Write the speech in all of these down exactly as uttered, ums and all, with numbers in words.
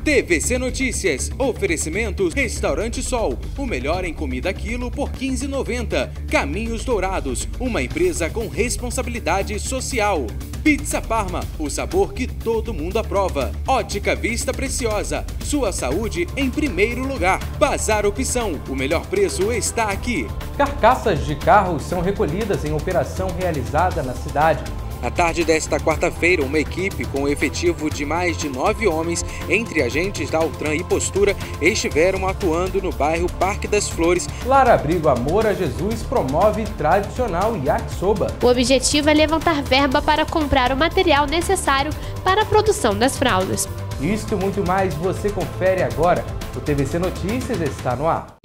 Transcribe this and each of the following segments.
T V C Notícias, oferecimento Restaurante Sol, o melhor em comida quilo por quinze reais e noventa centavos. Caminhos Dourados, uma empresa com responsabilidade social. Pizza Parma, o sabor que todo mundo aprova. Ótica Vista Preciosa, sua saúde em primeiro lugar. Bazar Opção, o melhor preço está aqui. Carcaças de carros são recolhidas em operação realizada na cidade. Na tarde desta quarta-feira, uma equipe com um efetivo de mais de nove homens, entre agentes da Altran e Postura, estiveram atuando no bairro Parque das Flores. Lar Abrigo Amor a Jesus promove tradicional yakisoba. O objetivo é levantar verba para comprar o material necessário para a produção das fraldas. Isto e muito mais você confere agora. O T V C Notícias está no ar.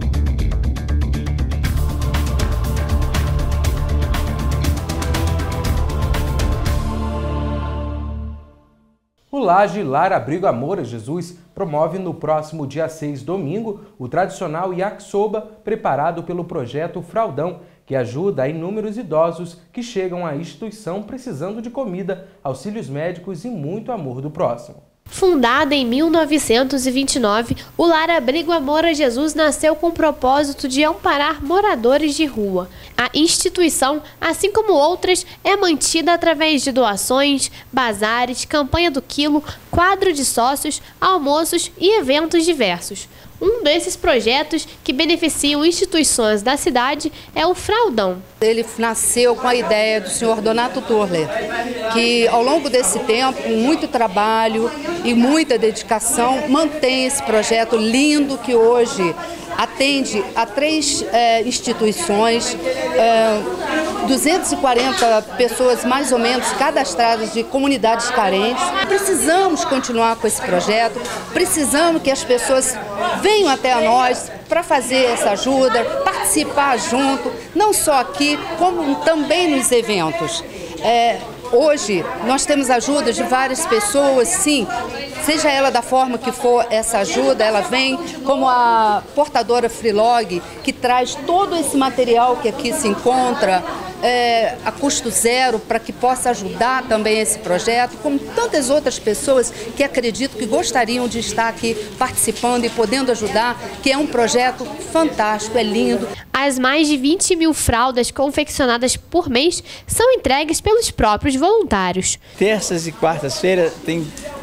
O Laje Lar Abrigo Amor a Jesus promove no próximo dia seis, domingo, o tradicional yakisoba preparado pelo projeto Fraldão, que ajuda inúmeros idosos que chegam à instituição precisando de comida, auxílios médicos e muito amor do próximo. Fundada em mil novecentos e vinte e nove, o Lar Abrigo Amor a Jesus nasceu com o propósito de amparar moradores de rua. A instituição, assim como outras, é mantida através de doações, bazares, campanha do quilo, quadro de sócios, almoços e eventos diversos. Um desses projetos que beneficiam instituições da cidade é o Fraldão. Ele nasceu com a ideia do senhor Donato Turler, que ao longo desse tempo, com muito trabalho e muita dedicação, mantém esse projeto lindo que hoje atende a três é, instituições, é, duzentas e quarenta pessoas mais ou menos cadastradas de comunidades carentes. Precisamos continuar com esse projeto, precisamos que as pessoas venham até nós para fazer essa ajuda, participar junto, não só aqui, como também nos eventos. É, hoje nós temos ajuda de várias pessoas, sim, seja ela da forma que for essa ajuda, ela vem, como a portadora Freelog, que traz todo esse material que aqui se encontra, É, a custo zero, para que possa ajudar também esse projeto, como tantas outras pessoas que acredito que gostariam de estar aqui participando e podendo ajudar, que é um projeto fantástico, é lindo. As mais de vinte mil fraldas confeccionadas por mês são entregues pelos próprios voluntários. Terças e quartas-feiras tem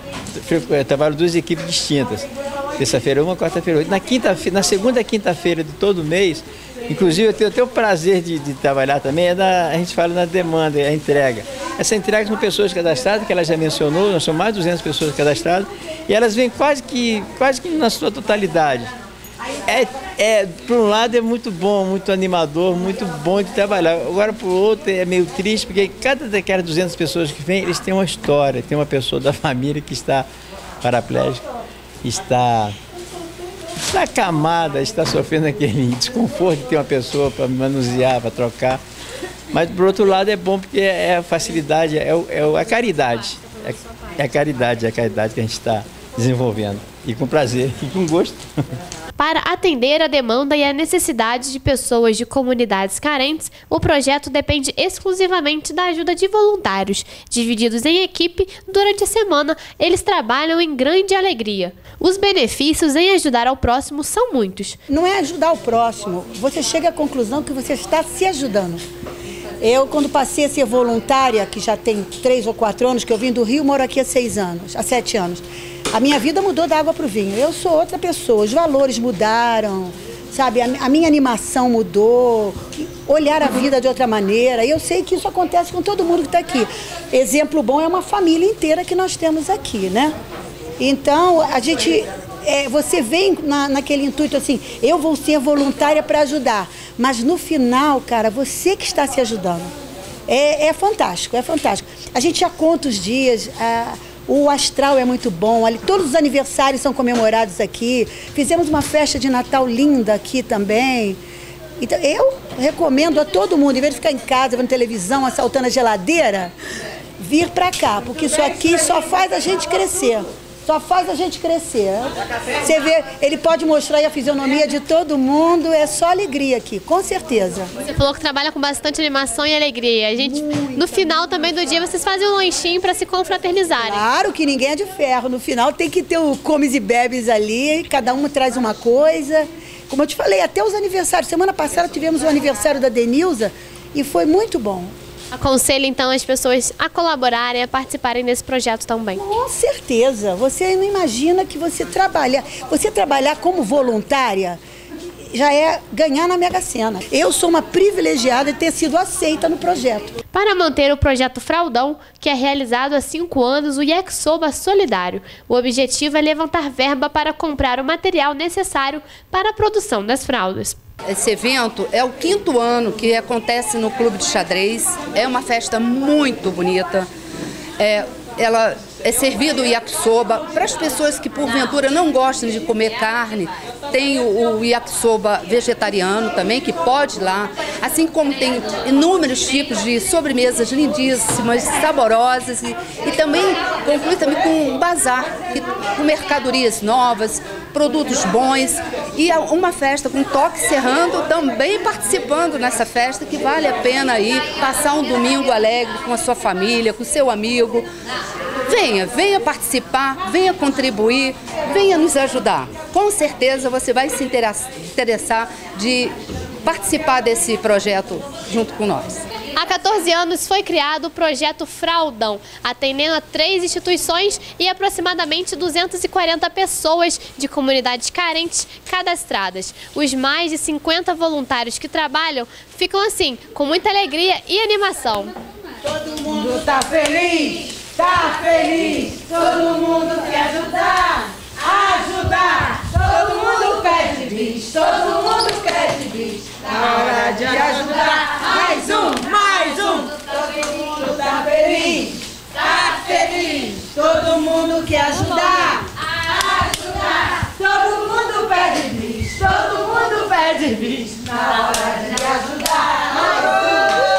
trabalho duas equipes distintas. Terça-feira uma, quarta-feira outra. Na, quinta, na segunda quinta-feira de todo mês, inclusive eu tenho até o prazer de, de trabalhar também, é da, a gente fala na demanda, a entrega. Essa entrega são pessoas cadastradas, que ela já mencionou, nós somos mais de duzentas pessoas cadastradas, e elas vêm quase que, quase que na sua totalidade. É, é, por um lado é muito bom, muito animador, muito bom de trabalhar. Agora por outro é meio triste, porque cada daquelas duzentas pessoas que vêm, eles têm uma história, tem uma pessoa da família que está paraplégica, está está acamada, está sofrendo aquele desconforto de ter uma pessoa para manusear, para trocar. Mas, por outro lado, é bom porque é a facilidade, é, é a caridade. É, é a caridade, é a caridade que a gente está desenvolvendo. E com prazer, e com gosto. Para atender a demanda e a necessidade de pessoas de comunidades carentes, o projeto depende exclusivamente da ajuda de voluntários. Divididos em equipe, durante a semana, eles trabalham em grande alegria. Os benefícios em ajudar ao próximo são muitos. Não é ajudar o próximo, você chega à conclusão que você está se ajudando. Eu, quando passei a ser voluntária, que já tem três ou quatro anos, que eu vim do Rio, moro aqui há seis anos, há sete anos, a minha vida mudou da água para o vinho. Eu sou outra pessoa, os valores mudaram, sabe? A, a minha animação mudou, olhar a vida de outra maneira. E eu sei que isso acontece com todo mundo que está aqui. Exemplo bom é uma família inteira que nós temos aqui, né? Então, a gente... É, você vem na, naquele intuito assim, eu vou ser voluntária para ajudar, mas no final, cara, você que está se ajudando. É, é fantástico, é fantástico. A gente já conta os dias, a, o astral é muito bom, ali, todos os aniversários são comemorados aqui, fizemos uma festa de Natal linda aqui também. Então, eu recomendo a todo mundo, em vez de ficar em casa, vendo televisão, assaltando a geladeira, vir para cá, porque isso aqui só faz a gente crescer. Só faz a gente crescer. Você vê, ele pode mostrar aí a fisionomia de todo mundo, é só alegria aqui, com certeza. Você falou que trabalha com bastante animação e alegria. A gente, no final também do dia, vocês fazem um lanchinho para se confraternizarem. Claro que ninguém é de ferro. No final tem que ter o comes e bebes ali, cada um traz uma coisa. Como eu te falei, até os aniversários. Semana passada tivemos o aniversário da Denilza e foi muito bom. Aconselho, então, as pessoas a colaborarem, a participarem desse projeto também. Com certeza. Você não imagina que você trabalha. Você trabalhar como voluntária já é ganhar na Mega Sena. Eu sou uma privilegiada de ter sido aceita no projeto. Para manter o projeto Fraldão, que é realizado há cinco anos, o Yakisoba Solidário. O objetivo é levantar verba para comprar o material necessário para a produção das fraldas. Esse evento é o quinto ano que acontece no Clube de Xadrez. É uma festa muito bonita. É, ela é servido o yakisoba. Para as pessoas que porventura não gostam de comer carne, tem o, o yakisoba vegetariano também, que pode ir lá. Assim como tem inúmeros tipos de sobremesas lindíssimas, saborosas. E, e também conclui também com um bazar, com mercadorias novas, produtos bons. E uma festa com toque serrando, também participando nessa festa, que vale a pena ir passar um domingo alegre com a sua família, com o seu amigo. Venha, venha participar, venha contribuir, venha nos ajudar. Com certeza você vai se interessar de participar desse projeto junto com nós. Há quatorze anos foi criado o projeto Fraldão, atendendo a três instituições e aproximadamente duzentas e quarenta pessoas de comunidades carentes cadastradas. Os mais de cinquenta voluntários que trabalham ficam assim, com muita alegria e animação. Todo mundo tá feliz, tá feliz, todo mundo quer ajudar, ajudar. Todo mundo pede bis, todo mundo pede bis. Na hora de ajudar, mais um, mais um. Todo mundo tá feliz, tá feliz, todo mundo quer ajudar, ajudar. Todo mundo pede bis, todo mundo pede bis. Na hora de ajudar, mais um.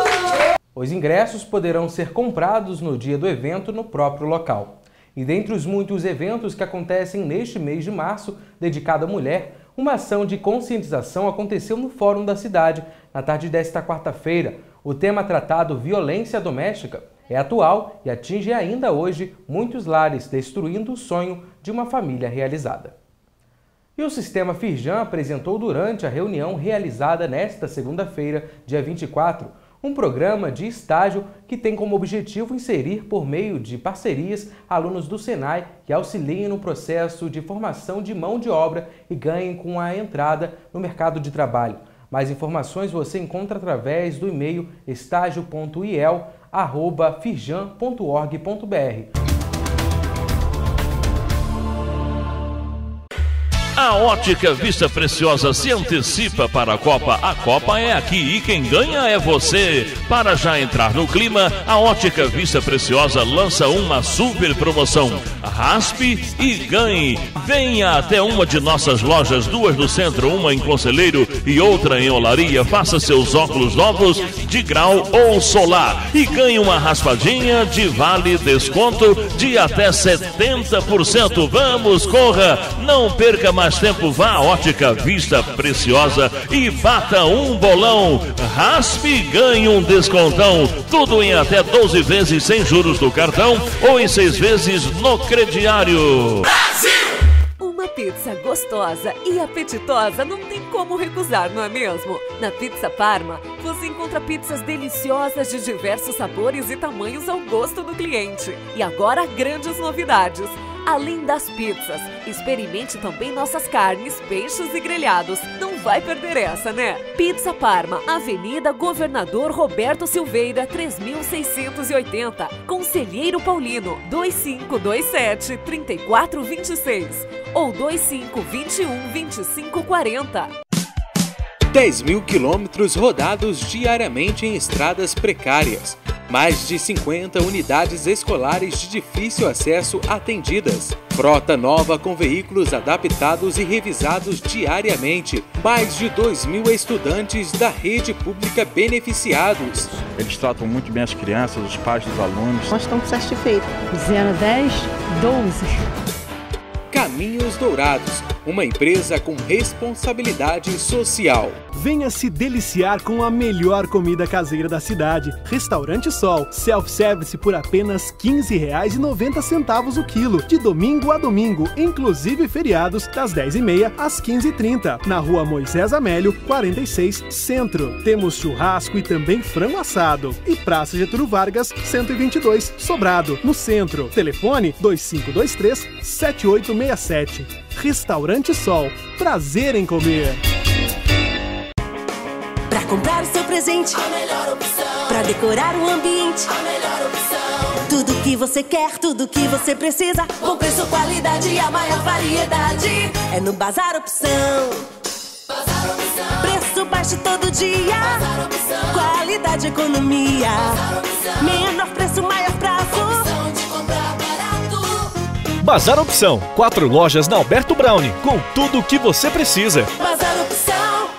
Os ingressos poderão ser comprados no dia do evento no próprio local. E dentre os muitos eventos que acontecem neste mês de março, dedicado à mulher, uma ação de conscientização aconteceu no Fórum da Cidade, na tarde desta quarta-feira. O tema tratado, violência doméstica, é atual e atinge ainda hoje muitos lares, destruindo o sonho de uma família realizada. E o Sistema Firjan apresentou durante a reunião realizada nesta segunda-feira, dia vinte e quatro, um programa de estágio que tem como objetivo inserir, por meio de parcerias, alunos do Senai que auxiliem no processo de formação de mão de obra e ganhem com a entrada no mercado de trabalho. Mais informações você encontra através do e-mail estágio ponto i e l arroba firjan ponto org ponto b r. A Ótica Vista Preciosa se antecipa para a Copa. A Copa é aqui e quem ganha é você. Para já entrar no clima, a Ótica Vista Preciosa lança uma super promoção. Raspe e ganhe. Venha até uma de nossas lojas, duas no centro, uma em Conselheiro e outra em Olaria. Faça seus óculos novos de grau ou solar e ganhe uma raspadinha de vale desconto de até setenta por cento. Vamos, corra! Não perca mais mais tempo, vá à Ótica Vista Preciosa e bata um bolão. Raspe e ganhe um descontão. Tudo em até doze vezes sem juros do cartão ou em seis vezes no crediário. Brasil! Uma pizza gostosa e apetitosa não tem como recusar, não é mesmo? Na Pizza Parma, você encontra pizzas deliciosas de diversos sabores e tamanhos ao gosto do cliente. E agora, grandes novidades. Além das pizzas, experimente também nossas carnes, peixes e grelhados. Não vai perder essa, né? Pizza Parma, Avenida Governador Roberto Silveira, três mil seiscentos e oitenta. Conselheiro Paulino, dois cinco dois sete, três quatro dois seis ou dois cinco dois um, vinte e cinco quarenta. dez mil quilômetros rodados diariamente em estradas precárias. Mais de cinquenta unidades escolares de difícil acesso atendidas. Frota nova com veículos adaptados e revisados diariamente. Mais de dois mil estudantes da rede pública beneficiados. Eles tratam muito bem as crianças, os pais dos alunos. Nós estamos satisfeitos. zero a dez, doze. Caminhos Dourados, uma empresa com responsabilidade social. Venha se deliciar com a melhor comida caseira da cidade. Restaurante Sol, self-service por apenas quinze reais e noventa centavos o quilo, de domingo a domingo, inclusive feriados, das dez e meia às quinze e trinta, na rua Moisés Amélio, quarenta e seis, Centro. Temos churrasco e também frango assado. E Praça Getúlio Vargas, cento e vinte e dois, Sobrado, no centro. Telefone dois cinco dois três, sete oito seis sete. Restaurante Sol, prazer em comer. Pra comprar o seu presente, a melhor opção. Pra decorar o ambiente, a melhor opção. Tudo que você quer, tudo que você precisa. Bom preço, qualidade e a maior variedade. É no Bazar Opção. Bazar Opção. Preço baixo todo dia. Bazar Opção. Qualidade, economia. Bazar Opção. Menor preço, maior prazo. Opção de comprar barato. Bazar Opção. Quatro lojas na Alberto Browne, com tudo o que você precisa. Bazar Opção.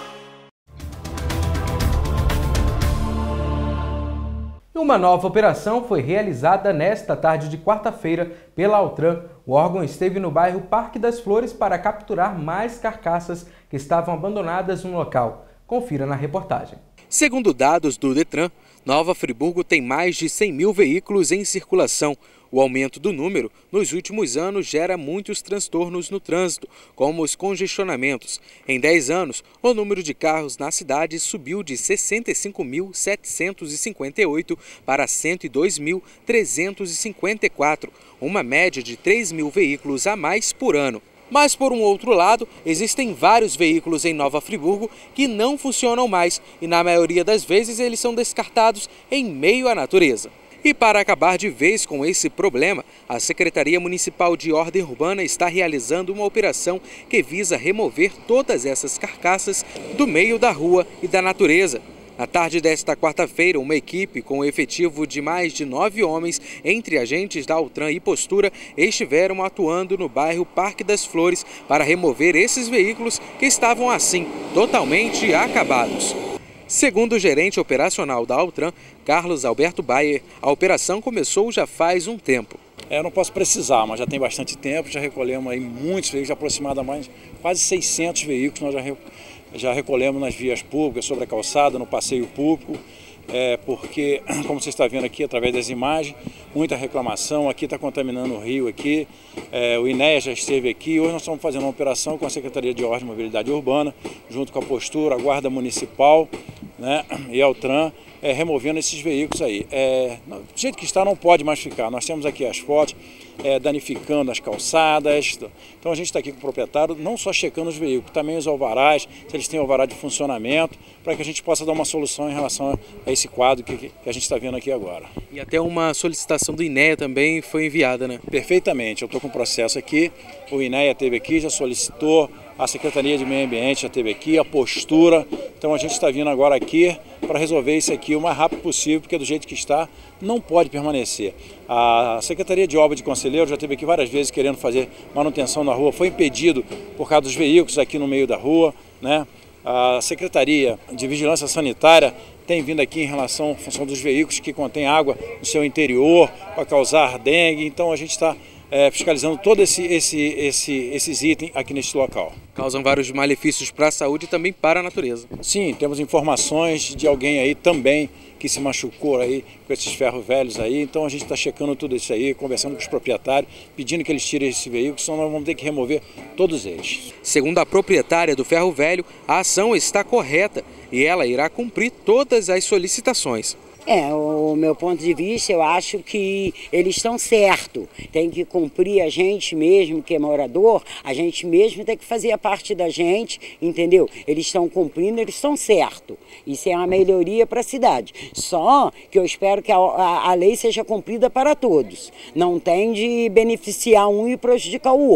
Uma nova operação foi realizada nesta tarde de quarta-feira pela Altran. O órgão esteve no bairro Parque das Flores para capturar mais carcaças que estavam abandonadas no local. Confira na reportagem. Segundo dados do Detran, Nova Friburgo tem mais de cem mil veículos em circulação. O aumento do número nos últimos anos gera muitos transtornos no trânsito, como os congestionamentos. Em dez anos, o número de carros na cidade subiu de sessenta e cinco mil setecentos e cinquenta e oito para cento e dois mil trezentos e cinquenta e quatro, uma média de três mil veículos a mais por ano. Mas, por um outro lado, existem vários veículos em Nova Friburgo que não funcionam mais e, na maioria das vezes, eles são descartados em meio à natureza. E para acabar de vez com esse problema, a Secretaria Municipal de Ordem Urbana está realizando uma operação que visa remover todas essas carcaças do meio da rua e da natureza. Na tarde desta quarta-feira, uma equipe com um efetivo de mais de nove homens, entre agentes da Altran e Postura, estiveram atuando no bairro Parque das Flores para remover esses veículos que estavam assim, totalmente acabados. Segundo o gerente operacional da Altran, Carlos Alberto Bayer, a operação começou já faz um tempo. É, eu não posso precisar, mas já tem bastante tempo, já recolhemos aí muitos veículos, aproximadamente quase seiscentos veículos nós já, re, já recolhemos nas vias públicas, sobre a calçada, no passeio público, é, porque, como você está vendo aqui, através das imagens, muita reclamação, aqui está contaminando o rio aqui, é, o INEA já esteve aqui, hoje nós estamos fazendo uma operação com a Secretaria de Ordem e Mobilidade Urbana, junto com a Postura, a Guarda Municipal, né, e a Altran, é, removendo esses veículos aí. É, do jeito que está não pode mais ficar, nós temos aqui as fotos, é, danificando as calçadas, então a gente está aqui com o proprietário, não só checando os veículos, também os alvarás, se eles têm alvará de funcionamento, para que a gente possa dar uma solução em relação a esse quadro que, que a gente está vendo aqui agora. E até uma solicitação do INEA também foi enviada, né? Perfeitamente, eu estou com o processo aqui, o INEA esteve aqui, já solicitou, a Secretaria de Meio Ambiente já esteve aqui, a Postura, então a gente está vindo agora aqui para resolver isso aqui o mais rápido possível, porque do jeito que está, não pode permanecer. A Secretaria de Obra de Conselheiro já esteve aqui várias vezes querendo fazer manutenção na rua, foi impedido por causa dos veículos aqui no meio da rua, né? A Secretaria de Vigilância Sanitária tem vindo aqui em relação à função dos veículos que contêm água no seu interior, para causar dengue, então a gente está É, fiscalizando todos esse, esse, esse, esses itens aqui neste local. Causam vários malefícios para a saúde e também para a natureza. Sim, temos informações de alguém aí também que se machucou aí com esses ferros velhos aí, então a gente está checando tudo isso aí, conversando com os proprietários, pedindo que eles tirem esse veículo, senão nós vamos ter que remover todos eles. Segundo a proprietária do ferro velho, a ação está correta e ela irá cumprir todas as solicitações. É, o meu ponto de vista, eu acho que eles estão certos. Tem que cumprir a gente mesmo, que é morador, a gente mesmo tem que fazer a parte da gente, entendeu? Eles estão cumprindo, eles estão certos. Isso é uma melhoria para a cidade. Só que eu espero que a, a, a lei seja cumprida para todos. Não tem de beneficiar um e prejudicar o outro.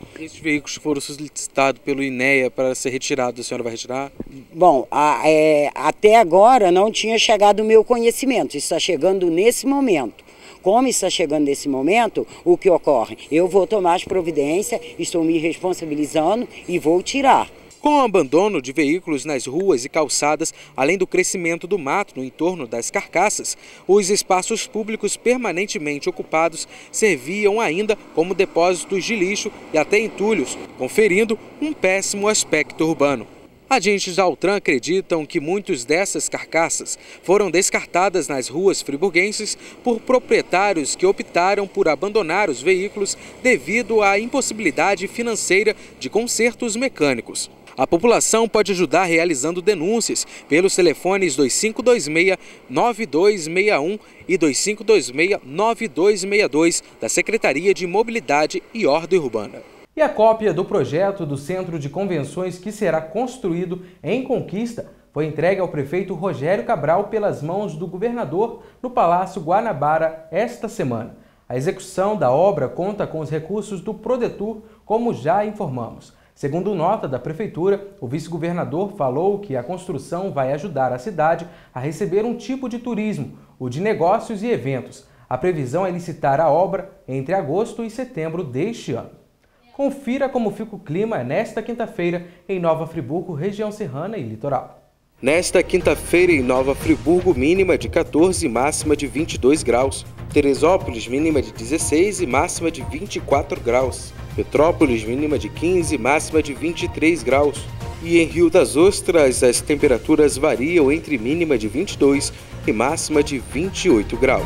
Esses veículos foram solicitados pelo INEA para ser retirados, a senhora vai retirar? Bom, a, é, até agora não tinha chegado o meu conhecimento, está chegando nesse momento. Como está chegando nesse momento, o que ocorre? Eu vou tomar as providências, estou me responsabilizando e vou tirar. Com o abandono de veículos nas ruas e calçadas, além do crescimento do mato no entorno das carcaças, os espaços públicos permanentemente ocupados serviam ainda como depósitos de lixo e até entulhos, conferindo um péssimo aspecto urbano. Agentes da Altran acreditam que muitas dessas carcaças foram descartadas nas ruas friburguenses por proprietários que optaram por abandonar os veículos devido à impossibilidade financeira de consertos mecânicos. A população pode ajudar realizando denúncias pelos telefones dois cinco dois seis, nove dois seis um e dois cinco dois seis, nove dois seis dois da Secretaria de Mobilidade e Ordem Urbana. E a cópia do projeto do Centro de Convenções que será construído em Conquista foi entregue ao prefeito Rogério Cabral pelas mãos do governador no Palácio Guanabara esta semana. A execução da obra conta com os recursos do Prodetur, como já informamos. Segundo nota da Prefeitura, o vice-governador falou que a construção vai ajudar a cidade a receber um tipo de turismo, o de negócios e eventos. A previsão é licitar a obra entre agosto e setembro deste ano. Confira como fica o clima nesta quinta-feira em Nova Friburgo, região serrana e litoral. Nesta quinta-feira em Nova Friburgo, mínima de quatorze e máxima de vinte e dois graus. Teresópolis, mínima de dezesseis e máxima de vinte e quatro graus. Petrópolis, mínima de quinze e máxima de vinte e três graus. E em Rio das Ostras, as temperaturas variam entre mínima de vinte e dois e máxima de vinte e oito graus.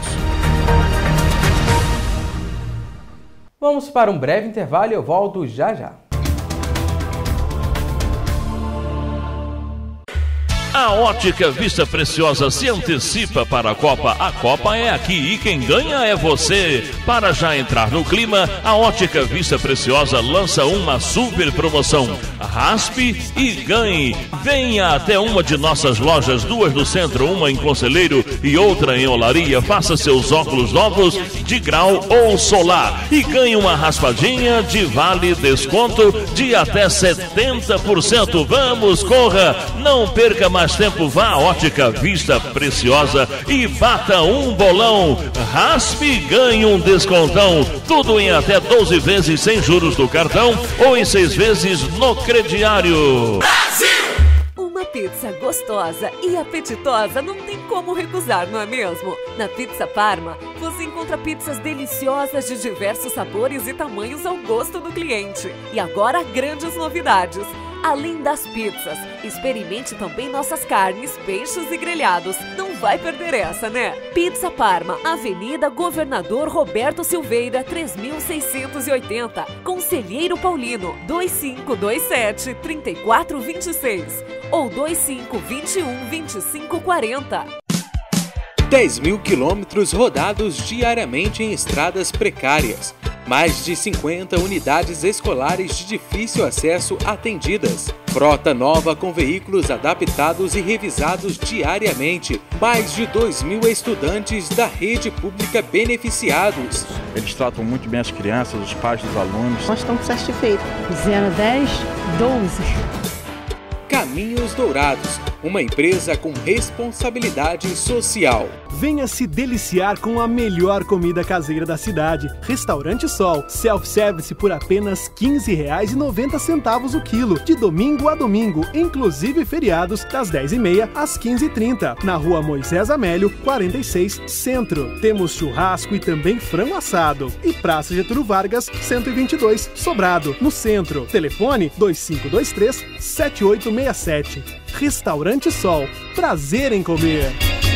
Vamos para um breve intervalo e eu volto já já. A Ótica Vista Preciosa se antecipa para a Copa. A Copa é aqui e quem ganha é você. Para já entrar no clima, a Ótica Vista Preciosa lança uma super promoção. Raspe e ganhe. Venha até uma de nossas lojas, duas no centro, uma em Conselheiro e outra em Olaria. Faça seus óculos novos de grau ou solar e ganhe uma raspadinha de vale desconto de até setenta por cento. Vamos, corra! Não perca mais tempo, vá à Ótica Vista Preciosa e bata um bolão. Raspe e ganhe um descontão. Tudo em até doze vezes sem juros do cartão ou em seis vezes no crediário. Brasil! Uma pizza gostosa e apetitosa não tem como recusar, não é mesmo? Na Pizza Parma, você encontra pizzas deliciosas de diversos sabores e tamanhos ao gosto do cliente. E agora, grandes novidades. Além das pizzas, experimente também nossas carnes, peixes e grelhados. Não vai perder essa, né? Pizza Parma, Avenida Governador Roberto Silveira, três mil seiscentos e oitenta. Conselheiro Paulino, dois cinco dois sete, três quatro dois seis ou dois cinco dois um, vinte e cinco quarenta. dez mil quilômetros rodados diariamente em estradas precárias. Mais de cinquenta unidades escolares de difícil acesso atendidas. Frota nova com veículos adaptados e revisados diariamente. Mais de dois mil estudantes da rede pública beneficiados. Eles tratam muito bem as crianças, os pais dos alunos. Nós estamos satisfeitos. zero a dez, doze. Caminhos Dourados, uma empresa com responsabilidade social. Venha se deliciar com a melhor comida caseira da cidade. Restaurante Sol, self-service por apenas quinze reais e noventa centavos o quilo, de domingo a domingo, inclusive feriados, das dez e meia às quinze e trinta, na rua Moisés Amélio, quarenta e seis, Centro. Temos churrasco e também frango assado. E Praça Getúlio Vargas, cento e vinte e dois, Sobrado, no centro. Telefone dois cinco dois três, sete oito seis sete. Restaurante Sol, prazer em comer.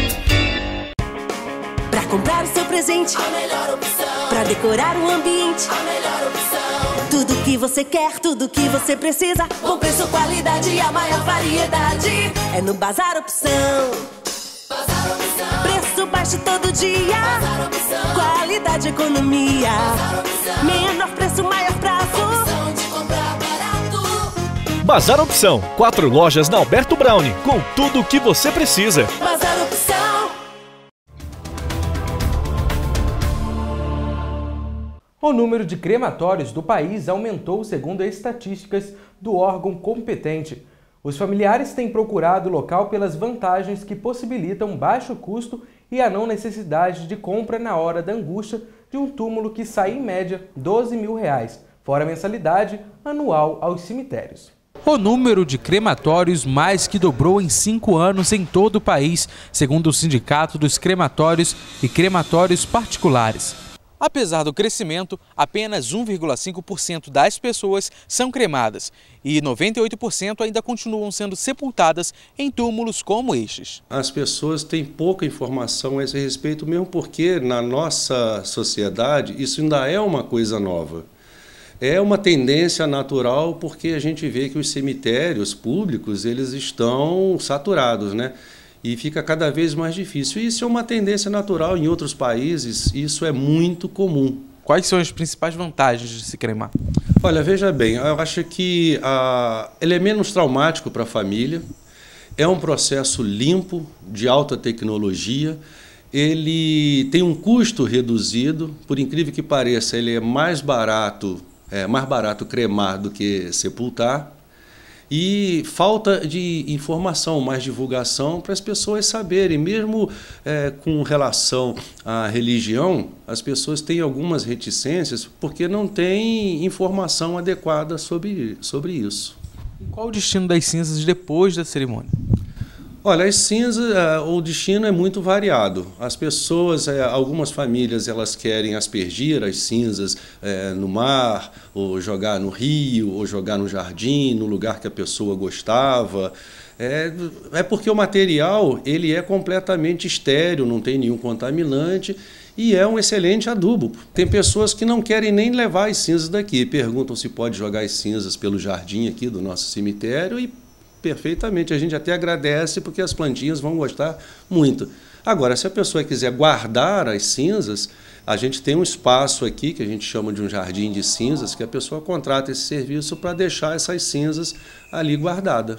Pra comprar o seu presente, a melhor opção. Pra decorar o ambiente, a melhor opção. Tudo que você quer, tudo que você precisa. Bom preço, qualidade e a maior variedade. É no Bazar Opção. Bazar Opção. Preço baixo todo dia. Bazar Opção. Qualidade, economia. Bazar Opção. Menor preço, maior prazo. Opção de comprar barato. Bazar Opção. Quatro lojas na Alberto Browne, com tudo o que você precisa. Bazar Opção. O número de crematórios do país aumentou segundo estatísticas do órgão competente. Os familiares têm procurado o local pelas vantagens que possibilitam baixo custo e a não necessidade de compra na hora da angústia de um túmulo que sai em média doze mil reais, fora a mensalidade anual aos cemitérios. O número de crematórios mais que dobrou em cinco anos em todo o país, segundo o Sindicato dos Crematórios e Crematórios Particulares. Apesar do crescimento, apenas um vírgula cinco por cento das pessoas são cremadas e noventa e oito por cento ainda continuam sendo sepultadas em túmulos como estes. As pessoas têm pouca informação a esse respeito, mesmo porque na nossa sociedade isso ainda é uma coisa nova. É uma tendência natural porque a gente vê que os cemitérios públicos eles estão saturados, né? E fica cada vez mais difícil. Isso é uma tendência natural em outros países, isso é muito comum. Quais são as principais vantagens de se cremar? Olha, veja bem, eu acho que ah, ele é menos traumático para a família, é um processo limpo, de alta tecnologia, ele tem um custo reduzido, por incrível que pareça, ele é mais barato, é mais barato cremar do que sepultar. E falta de informação, mais divulgação para as pessoas saberem, mesmo é, com relação à religião, as pessoas têm algumas reticências porque não têm informação adequada sobre, sobre isso. E qual o destino das cinzas depois da cerimônia? Olha, as cinzas, o destino é muito variado. As pessoas, algumas famílias, elas querem aspergir as cinzas é, no mar, ou jogar no rio, ou jogar no jardim, no lugar que a pessoa gostava. É, é porque o material ele é completamente estéril, não tem nenhum contaminante e é um excelente adubo. Tem pessoas que não querem nem levar as cinzas daqui, perguntam se pode jogar as cinzas pelo jardim aqui do nosso cemitério e perfeitamente, a gente até agradece porque as plantinhas vão gostar muito. Agora, se a pessoa quiser guardar as cinzas, a gente tem um espaço aqui que a gente chama de um jardim de cinzas, que a pessoa contrata esse serviço para deixar essas cinzas ali guardadas.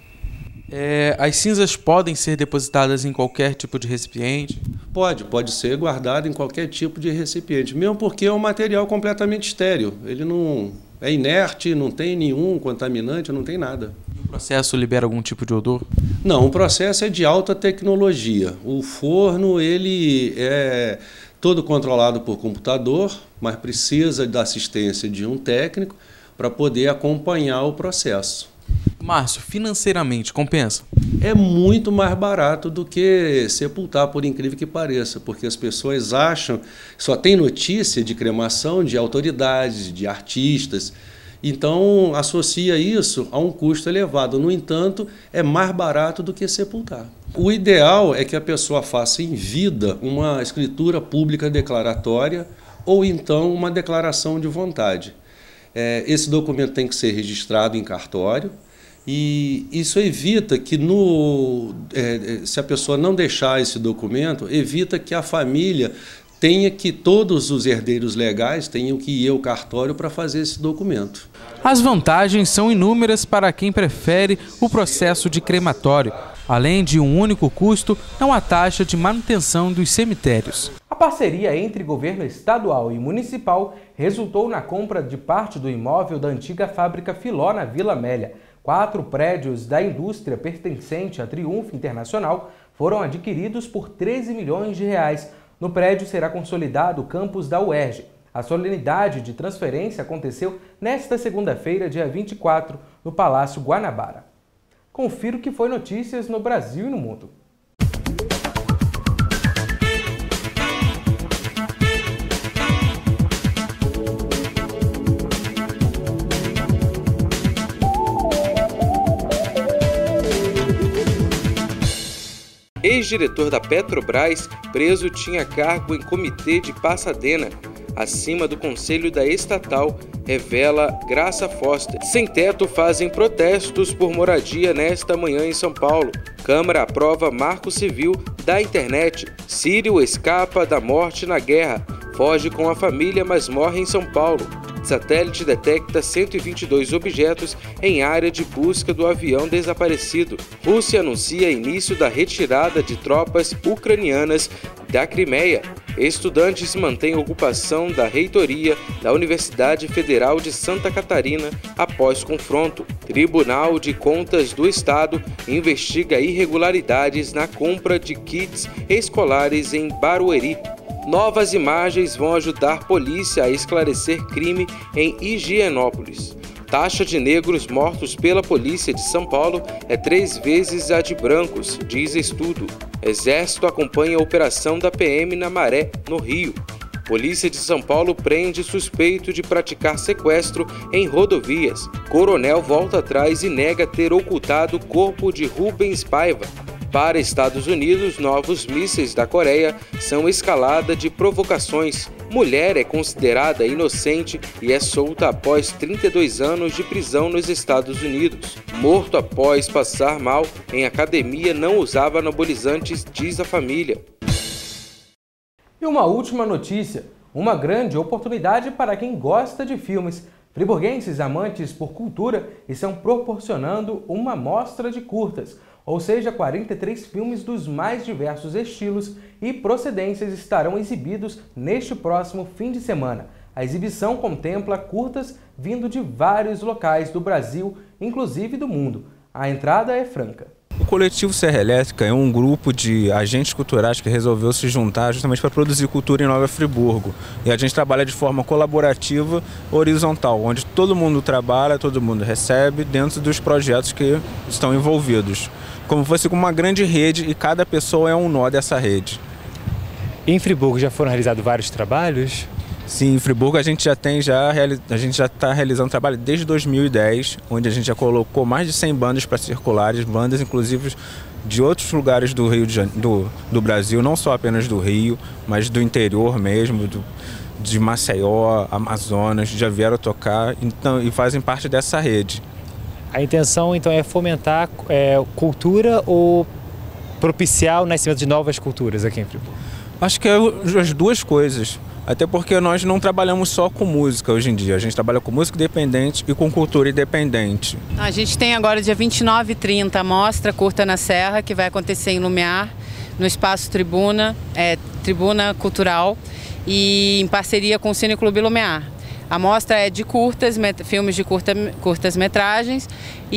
É, as cinzas podem ser depositadas em qualquer tipo de recipiente? Pode, pode ser guardado em qualquer tipo de recipiente, mesmo porque é um material completamente estéril. Ele não é inerte, não tem nenhum contaminante, não tem nada. O processo libera algum tipo de odor? Não, o processo é de alta tecnologia. O forno ele é todo controlado por computador, mas precisa da assistência de um técnico para poder acompanhar o processo. Márcio, financeiramente compensa? É muito mais barato do que sepultar, por incrível que pareça, porque as pessoas acham, só tem notícia de cremação de autoridades, de artistas, então associa isso a um custo elevado. No entanto, é mais barato do que sepultar. O ideal é que a pessoa faça em vida uma escritura pública declaratória ou então uma declaração de vontade. É, esse documento tem que ser registrado em cartório. E isso evita que, no, é, se a pessoa não deixar esse documento, evita que a família tenha que, todos os herdeiros legais tenham que ir ao cartório para fazer esse documento. As vantagens são inúmeras para quem prefere o processo de crematório. Além de um único custo, não há taxa de manutenção dos cemitérios. A parceria entre governo estadual e municipal resultou na compra de parte do imóvel da antiga fábrica Filó na Vila Amélia. Quatro prédios da indústria pertencente à Triunfo Internacional foram adquiridos por treze milhões de reais. No prédio será consolidado o campus da U E R J. A solenidade de transferência aconteceu nesta segunda-feira, dia vinte e quatro, no Palácio Guanabara. Confira o que foi notícias no Brasil e no mundo. Ex-diretor da Petrobras, preso, tinha cargo em comitê de Pasadena, acima do conselho da estatal, revela Graça Foster. Sem teto fazem protestos por moradia nesta manhã em São Paulo. Câmara aprova marco civil da internet. Sírio escapa da morte na guerra. Foge com a família, mas morre em São Paulo. Satélite detecta cento e vinte e dois objetos em área de busca do avião desaparecido. Rússia anuncia início da retirada de tropas ucranianas da Crimeia. Estudantes mantêm ocupação da reitoria da Universidade Federal de Santa Catarina após confronto. Tribunal de Contas do Estado investiga irregularidades na compra de kits escolares em Barueri. Novas imagens vão ajudar polícia a esclarecer crime em Higienópolis. Taxa de negros mortos pela polícia de São Paulo é três vezes a de brancos, diz estudo. Exército acompanha a operação da P M na Maré, no Rio. Polícia de São Paulo prende suspeito de praticar sequestro em rodovias. Coronel volta atrás e nega ter ocultado o corpo de Rubens Paiva. Para Estados Unidos, novos mísseis da Coreia são escalada de provocações. Mulher é considerada inocente e é solta após trinta e dois anos de prisão nos Estados Unidos. Morto após passar mal em academia, não usava anabolizantes, diz a família. E uma última notícia, uma grande oportunidade para quem gosta de filmes. Friburguenses amantes por cultura estão proporcionando uma mostra de curtas, ou seja, quarenta e três filmes dos mais diversos estilos e procedências estarão exibidos neste próximo fim de semana. A exibição contempla curtas vindo de vários locais do Brasil, inclusive do mundo. A entrada é franca. O Coletivo Serra Elétrica é um grupo de agentes culturais que resolveu se juntar justamente para produzir cultura em Nova Friburgo. E a gente trabalha de forma colaborativa, horizontal, onde todo mundo trabalha, todo mundo recebe dentro dos projetos que estão envolvidos. Como se fosse uma grande rede e cada pessoa é um nó dessa rede. Em Friburgo já foram realizados vários trabalhos? Sim, em Friburgo a gente já tem já a gente já está realizando trabalho desde dois mil e dez, onde a gente já colocou mais de cem bandas para circulares, bandas inclusive de outros lugares do Rio de Janeiro, do, do Brasil, não só apenas do Rio, mas do interior mesmo, do, de Maceió, Amazonas, já vieram tocar então, e fazem parte dessa rede. A intenção então é fomentar é, cultura ou propiciar o nascimento de novas culturas aqui em Friburgo? Acho que é as duas coisas. Até porque nós não trabalhamos só com música hoje em dia, a gente trabalha com música independente e com cultura independente. A gente tem agora dia vinte e nove e trinta a mostra Curta na Serra, que vai acontecer em Lumiar, no Espaço Tribuna, é, Tribuna Cultural, e em parceria com o Cine Clube Lumiar. A mostra é de curtas, filmes de curta, curtas metragens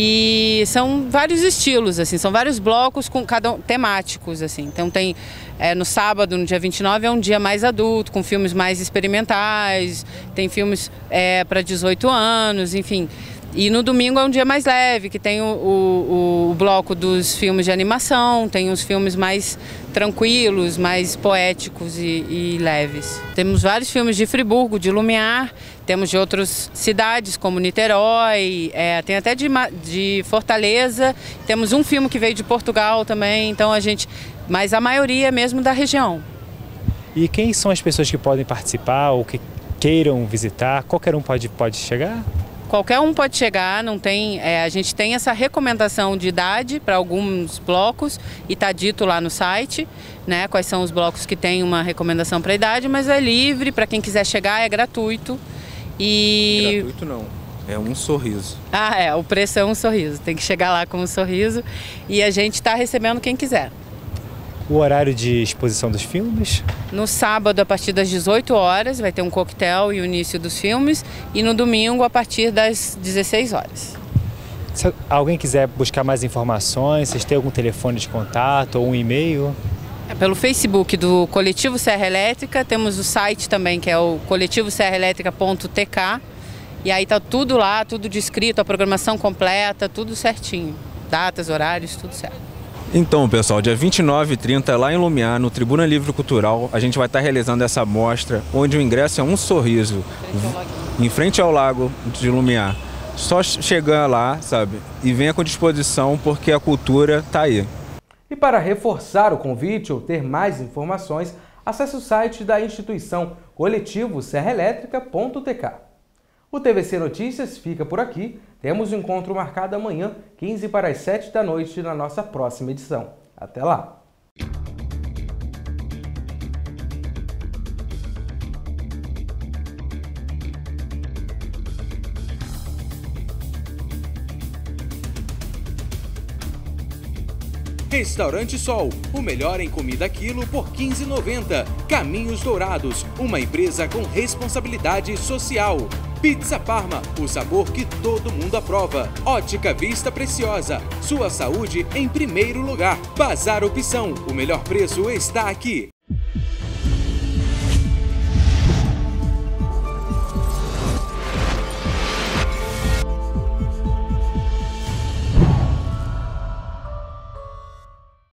e são vários estilos, assim, são vários blocos com cada um, temáticos, assim. Então tem é, no sábado, no dia vinte e nove, é um dia mais adulto, com filmes mais experimentais, tem filmes é, para dezoito anos, enfim. E no domingo é um dia mais leve, que tem o, o, o bloco dos filmes de animação, tem os filmes mais tranquilos, mais poéticos e, e leves. Temos vários filmes de Friburgo, de Lumiar, temos de outras cidades, como Niterói, é, tem até de, de Fortaleza, temos um filme que veio de Portugal também, então a gente, mas a maioria é mesmo da região. E quem são as pessoas que podem participar ou que queiram visitar? Qualquer um pode, pode chegar? Qualquer um pode chegar, não tem, é, a gente tem essa recomendação de idade para alguns blocos e está dito lá no site, né, quais são os blocos que têm uma recomendação para idade, mas é livre, para quem quiser chegar é gratuito. E... Gratuito não, é um sorriso. Ah, é, o preço é um sorriso, tem que chegar lá com um sorriso e a gente está recebendo quem quiser. O horário de exposição dos filmes? No sábado, a partir das dezoito horas, vai ter um coquetel e o início dos filmes. E no domingo, a partir das dezesseis horas. Se alguém quiser buscar mais informações, vocês têm algum telefone de contato ou um e-mail? É pelo Facebook do Coletivo Serra Elétrica. Temos o site também, que é o coletivo serra elétrica ponto t k. E aí tá tudo lá, tudo descrito, a programação completa, tudo certinho. Datas, horários, tudo certo. Então, pessoal, dia vinte e nove e trinta, lá em Lumiar, no Tribuna Livre Cultural, a gente vai estar realizando essa mostra, onde o ingresso é um sorriso, em frente ao lago de Lumiar. Só chegar lá, sabe, e venha com disposição, porque a cultura está aí. E para reforçar o convite ou ter mais informações, acesse o site da instituição coletivo serra elétrica ponto t k. O T V C Notícias fica por aqui. Temos um encontro marcado amanhã, quinze para as sete da noite, na nossa próxima edição. Até lá! Restaurante Sol, o melhor em comida quilo por quinze reais e noventa centavos. Caminhos Dourados, uma empresa com responsabilidade social. Pizza Parma, o sabor que todo mundo aprova. Ótica Vista Preciosa, sua saúde em primeiro lugar. Bazar Opção, o melhor preço está aqui.